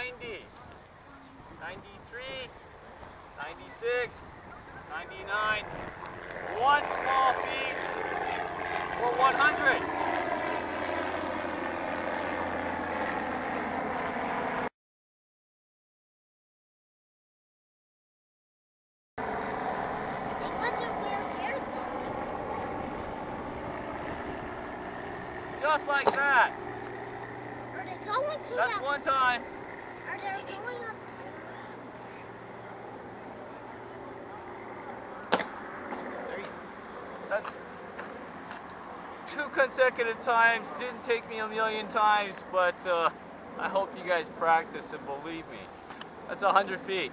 90, 93, 96, 99, one small feet for 100. Just like that. Are they going to That's one time. Are they going up? That's 2 consecutive times. Didn't take me a million times, but I hope you guys practice and believe me. That's 100 feet.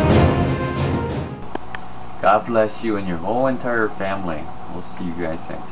God bless you and your whole entire family. We'll see you guys next time.